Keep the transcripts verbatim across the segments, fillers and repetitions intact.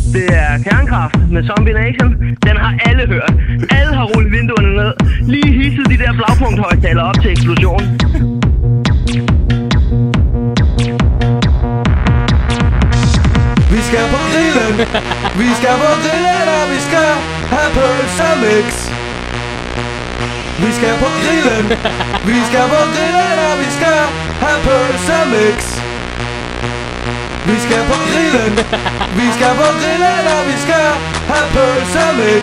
Det er Kernekraft med Zombie Nation. Den har alle hørt. Alle har rullet vinduerne ned. Lige hisset de der flagpunkthøjtaler op til eksplosionen. Vi skal på grillen, vi skal på grillen, og vi skal have pølser mix. Vi skal på grillen, vi skal på grillen, og vi skal have pølser mix. Vi skal på grillen, vi skal på grillen, og vi skal have pølser mix.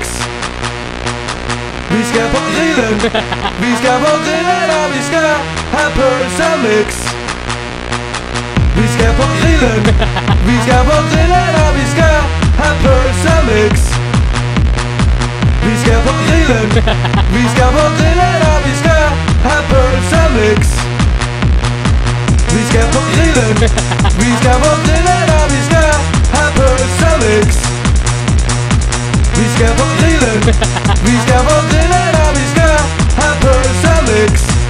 Vi skal på grillen, vi skal på grillen, og vi skal have pølser mix. Vi skal på grillen, vi skal på grillen, og vi skal have pølser mix. Vi skal på grillen, vi skal på grillen, og vi skal have pølser mix. Vi skal på grillen, vi skal på grillen, og vi skal have pølser mix. Vi skal på grillen, vi skal på grillen, og vi skal have pølser mix.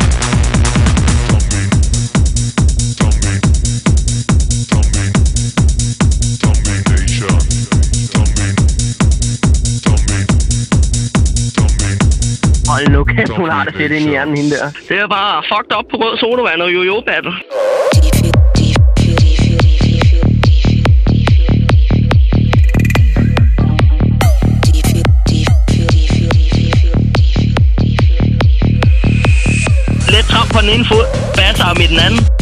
Hold nu kæft, hun har det fedt ind i hjernen, hende der. Det er bare fucked up på rød sodavand og yo-yo battle. Lidt tramp på den ene fod, basser med den anden.